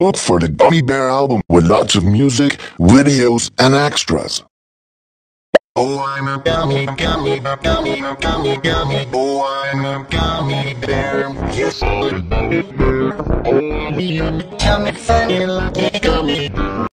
Look for the Gummy Bear album with lots of music, videos, and extras. Oh, I'm a gummy, gummy, gummy, gummy, gummy. Oh, I'm a gummy bear. Yes, I'm a gummy bear. Oh, I'm a gummy, funny, lucky gummy bear.